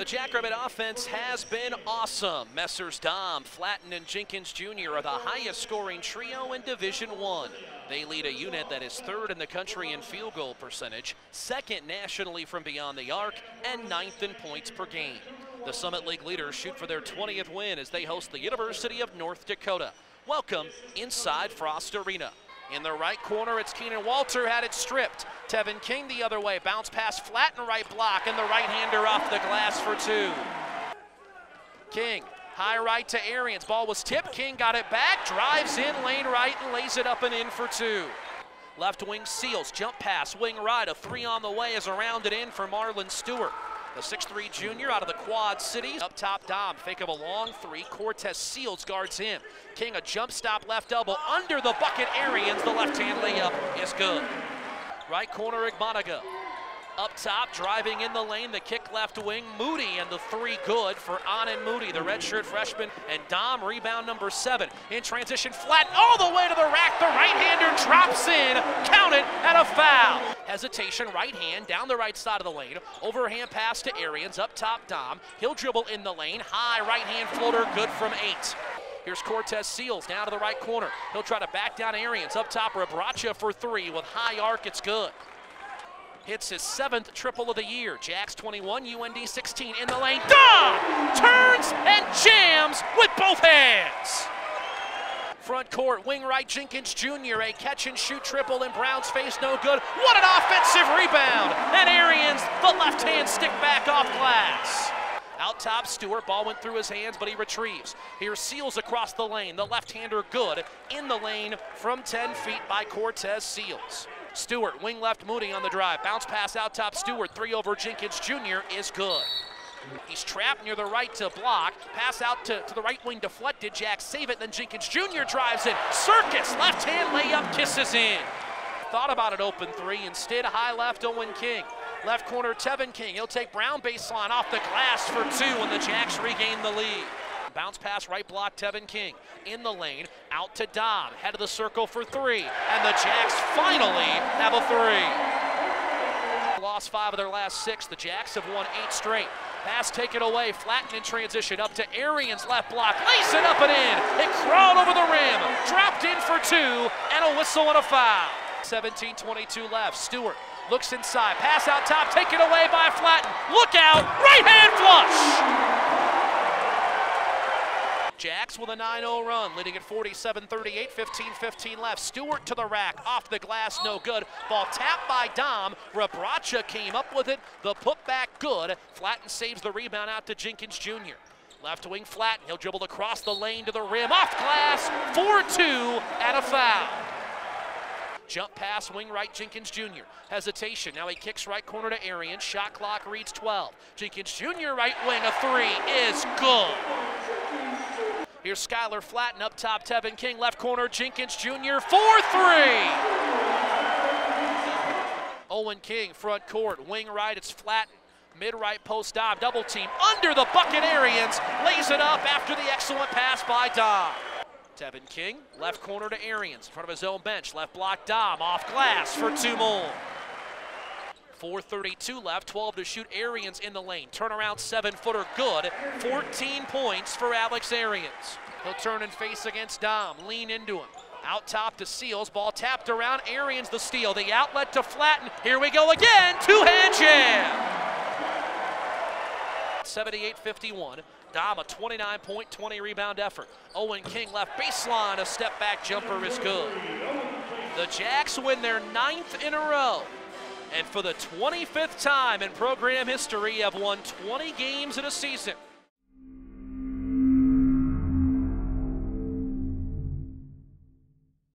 Jackrabbit offense has been awesome. Messrs. Daum, Flatten, and Jenkins Jr. are the highest scoring trio in Division I. They lead a unit that is third in the country in field goal percentage, second nationally from beyond the arc, and ninth in points per game. The Summit League leaders shoot for their 20th win as they host the University of North Dakota. Welcome inside Frost Arena. In the right corner, it's Keenan Walter, had it stripped. Tevin King the other way, bounce pass flat and right block, and the right-hander off the glass for two. King, high right to Arians, ball was tipped, King got it back, drives in lane right and lays it up and in for two. Left wing Seals, jump pass, wing right, a three on the way is a rounded in for Marlon Stewart. The 6'3 junior out of the Quad Cities. Up top, Daum, fake of a long three. Cortez Seals guards him. King, a jump stop left elbow under the bucket. Arians, the left-hand layup is good. Right corner, Igbonaga. Up top, driving in the lane, the kick left wing, Moody, and the three good for Anan Moody, the redshirt freshman, and Daum, rebound number 7. In transition, flat all the way to the rack, the right-hander drops in, count it, and a foul. Hesitation, right hand, down the right side of the lane, overhand pass to Arians, up top Daum, he'll dribble in the lane, high right-hand floater, good from 8. Here's Cortez Seals down to the right corner. He'll try to back down Arians, up top, Rebracha for 3 with high arc, it's good. Hits his 7th triple of the year. Jacks 21, UND 16 in the lane. Daum turns and jams with both hands. Front court, wing right Jenkins Jr. A catch and shoot triple in Brown's face, no good. What an offensive rebound. And Arians, the left hand stick back off glass. Out top, Stewart, ball went through his hands, but he retrieves. Here's Seals across the lane. The left-hander good in the lane from 10 feet by Cortez Seals. Stewart, wing left Moody on the drive. Bounce pass out top Stewart, 3 over Jenkins Jr. is good. He's trapped near the right to block. Pass out to the right wing deflected. Jack save it, then Jenkins Jr. drives in. Circus, left hand layup, kisses in. Thought about it open 3, instead high left Owen King. Left corner Tevin King, he'll take Brown baseline off the glass for 2 and the Jacks regain the lead. Bounce pass, right block, Tevin King. In the lane, out to Daum, head of the circle for 3. And the Jacks finally have a 3. Lost 5 of their last 6. The Jacks have won 8 straight. Pass taken away, Flatten in transition, up to Arians, left block, lace it up and in. It crawled over the rim, dropped in for 2, and a whistle and a foul. 17:22 left, Stewart looks inside, pass out top, taken away by Flatten. Look out, right hand flush! Jacks with a 9-0 run, leading at 47-38, 15-15 left. Stewart to the rack, off the glass, no good. Ball tapped by Daum. Rebracha came up with it. The putback good. Flatten saves the rebound out to Jenkins Jr. Left wing Flatten, he'll dribble across the lane to the rim, off glass, 4-2, and a foul. Jump pass, wing right, Jenkins Jr. Hesitation, now he kicks right corner to Arians. Shot clock reads 12. Jenkins Jr. right wing, a 3 is good. Here's Skylar Flatten up top, Tevin King, left corner, Jenkins Jr. 4-3. Owen King, front court, wing right, it's Flatten. Mid-right post Daum, double team, under the bucket, Arians lays it up after the excellent pass by Daum. Tevin King, left corner to Arians, in front of his own bench, left block Daum, off glass for 2 more. 4:32 left, 12 to shoot, Arians in the lane. Turnaround 7-footer good, 14 points for Alex Arians. He'll turn and face against Daum, lean into him. Out top to Seals, ball tapped around, Arians the steal, the outlet to Flatten. Here we go again, two-hand jam. 78-51. Daum, a 29-point, 20-rebound effort. Owen King left baseline, a step-back jumper is good. The Jacks win their 9th in a row, and for the 25th time in program history have won 20 games in a season.